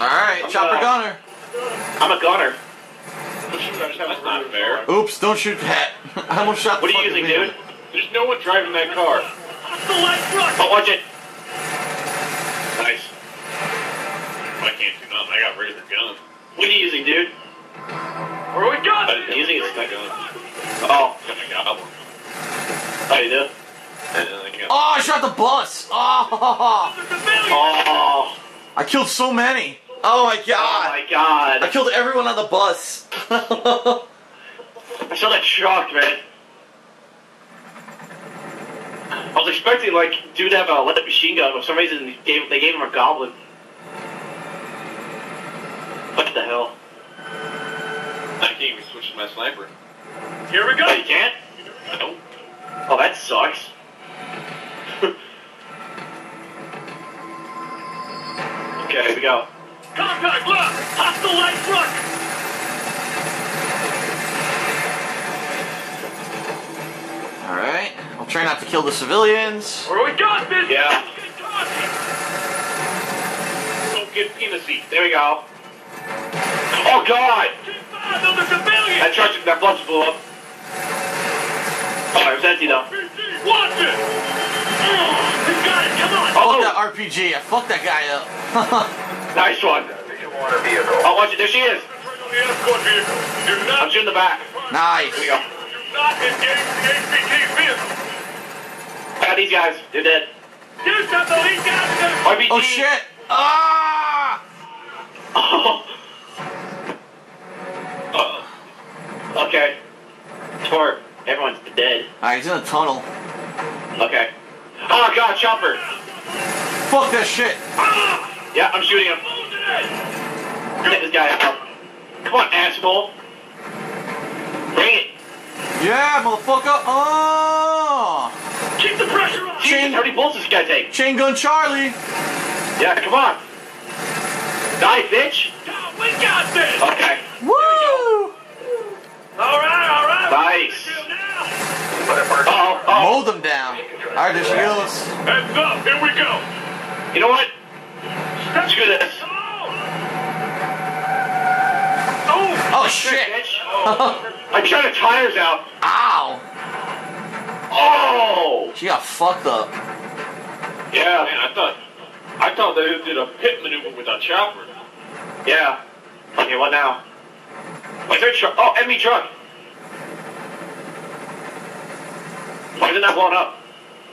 Alright, chopper gunner. I'm a gunner. That's not fair. Oops, don't shoot that. I almost shot the What are you fucking using, vehicle. dude? There's no one driving that car. Oh, watch it. Nice. I can't do nothing. I got rid of the gun. What are you using, dude? Where are we going? I'm using a my gun. Oh, Got my goblin. how you do? And then I got Oh, I shot the bus! Oh, Oh, I killed so many. Oh my oh god. my god. I killed everyone on the bus. I saw that truck, man. I was expecting, like, dude to have a lead machine gun, but for some reason they gave him a goblin. What the hell? I can't even switch to my sniper. Here we go. Oh, you can't? Nope. Oh, that sucks. Okay, here we go. Contact, look! Hostile light truck! Alright, I'll try not to kill the civilians. Where we got this? Yeah. Don't get penisy. There we go. Oh, God! Another civilian! That bus blew up. Oh, it was empty, though. Watch it! You got it, come on! Fuck that RPG, I fucked that guy up. Nice one. Oh, watch it, there she is. The escort vehicle. Do I'm not, shooting the back. Nice. Here we go. do not engage the HPT vehicle. I got these guys. They're dead. Do something, these guys are gonna... RPG. Oh shit! Ah! Oh. Okay. Tort. Everyone's dead. Alright, he's in a tunnel. Okay. Oh, God, chopper. Fuck that shit! Yeah, I'm shooting him. Get this guy out. Come on, asshole. Bring it. Yeah, motherfucker! Oh! Keep the pressure on! Jesus, how many bullets does this guy take? Chain gun Charlie! Yeah, come on. Die, bitch. We got this! Okay. Woo! Alright. Nice. Now. Uh-oh. Mow them down. Alright, there she goes. Heads up, here we go! You know what? Screw this. Oh shit! Bitch. I'm trying to tires out. Ow! Oh! She got fucked up. Yeah. Man, I thought they did a pit maneuver with a chopper. Yeah. Okay, what now? Wait, there's a truck. Oh, enemy truck. Why is it not blowing up?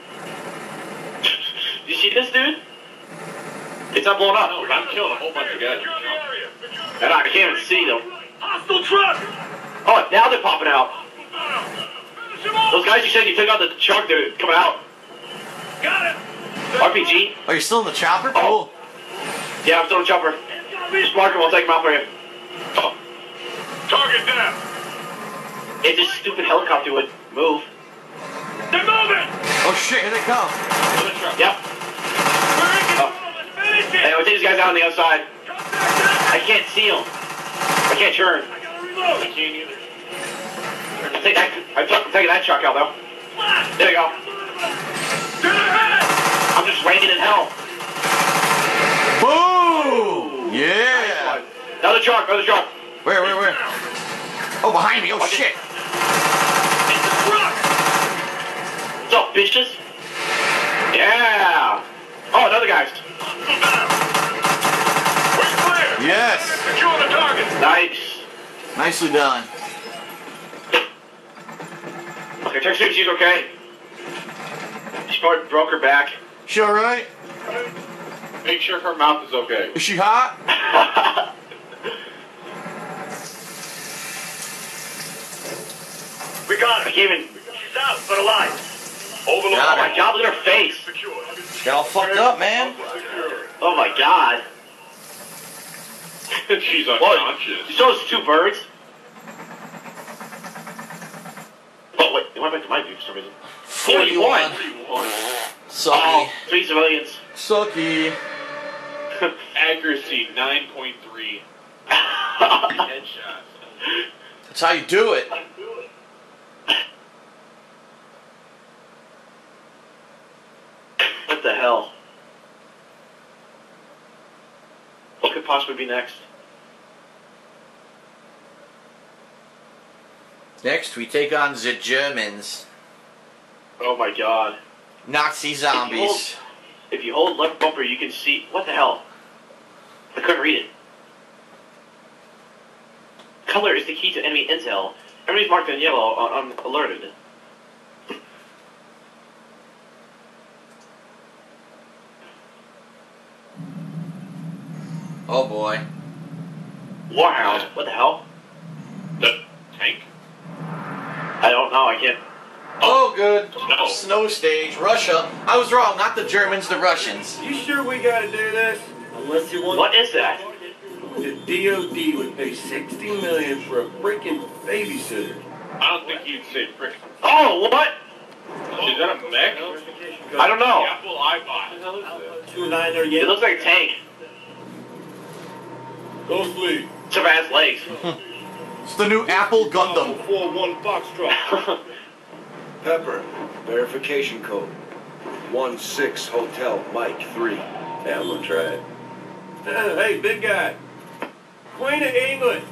You see this, dude? It's not blowing up. No, I'm killing a whole bunch of guys. Secure the area! And I can't even see them. Hostile truck! Oh, now they're popping out. Finish him off! Those guys you said you took out the truck, they're coming out. Got it! RPG? Oh, you're still in the chopper? Oh. Cool. Yeah, I'm still a chopper. Just mark him, I'll take him out for you. Oh. Target down! If this stupid helicopter would move. They're moving! Oh shit, here they come. Another truck. Yep. We're in control! Let's finish it! Hey, I'll take these guys out on the outside. Contact I can't see them. I can't turn. I gotta I reload! can't either. I'm taking that truck out, though. Blast! There you go. To the head! I'm just raining in hell. Boom! Nice Yeah! one. Another truck, another truck. Where? Oh, behind me! Oh Watch it. shit! It's the truck! What's up, bitches? Yeah. Oh, another guy's. Hostile down! We're clear! Yes! Secure the target! Nice. Nicely done. Okay, check see if she's okay. She probably broke her back. She alright? Make sure her mouth is okay. Is she hot? We got I it! can't even. She's out, but alive! Overload! Got Oh my God, look at her face. Secure. Got all fucked up, man. Oh my God. She's What? unconscious. You saw those two birds? Oh wait, it went back to my view for some reason. 41. 41. Sucky. Oh, 3 civilians. Sucky. Accuracy 9.3. Headshots. That's how you do it. What the hell? What could possibly be next? Next, we take on the Germans. Oh my god. Nazi zombies. If you hold left bumper, you can see... What the hell? I couldn't read it. Color is the key to enemy intel. Enemies marked in yellow on alerted. Oh boy. Warhound. What the hell? The tank? I don't know. I can't... Oh, good. No. Snow stage. Russia. I was wrong. Not the Germans, the Russians. You sure we gotta do this? Unless you want... What is that? The DOD would pay $60 million for a freaking babysitter. I don't think you'd say frick. Oh, what? Is that a mech? I don't know. Apple iBot. 2-9 It looks like a tank. Ghost League. Some ass legs. It's the new Apple Gundam. 4-1 Foxtrot. Pepper, verification code. 16 Hotel Mike 3. Yeah, I'm gonna try it. Hey, big guy. Queen of England.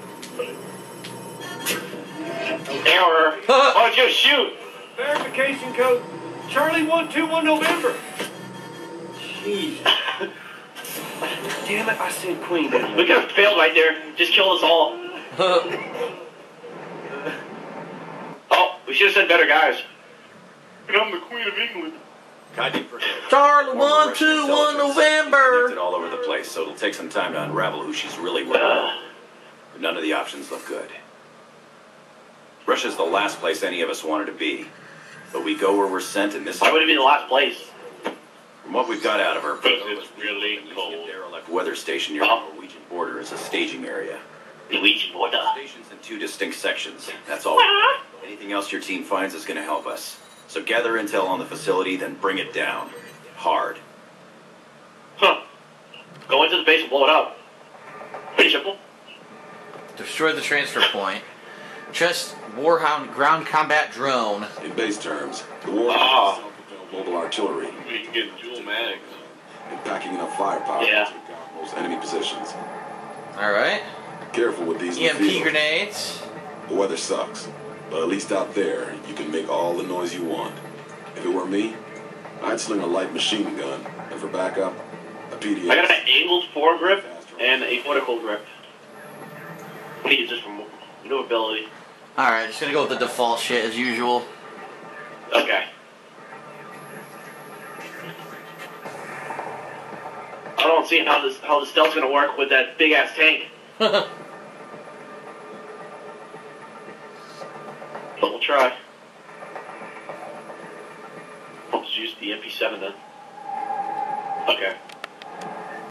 Error. Oh, just shoot. Verification code. Charlie 121 November. Jeez. Damn it, I said Queen. We could have failed right there. Just killed us all. Oh, we should have said better guys. I'm the Queen of England. Kindly forget. Charlie Former 121 Russian intelligence November. connected all over the place, so it'll take some time to unravel who she's really working with. But none of the options look good. Russia's the last place any of us wanted to be. But we go where we're sent, and this Why would it be the last place? from what we've got out of her. Because it's really cold. A derelict weather station near the Norwegian border is a staging area. Luigi Borda. Station's in 2 distinct sections. That's all. Anything else your team finds is going to help us. So gather intel on the facility, then bring it down. Hard. Huh. Go into the base and blow it up. Pretty simple. Destroy the transfer point. Just Warhound ground combat drone. In base terms, the war Ah. is mobile artillery We can get dual mags. and packing enough firepower Yeah. to take down most enemy positions. Alright. Careful with these in the EMP field. grenades. The weather sucks, but at least out there, you can make all the noise you want. If it were me, I'd sling a light machine gun, and for backup, a PDX. I got an angled foregrip and a vertical grip. What do you use this for maneuverability? Alright, just gonna go with the default shit as usual. Okay. I don't see how the stealth's gonna work with that big ass tank. But we'll try. I'll just use the MP7 then. Okay.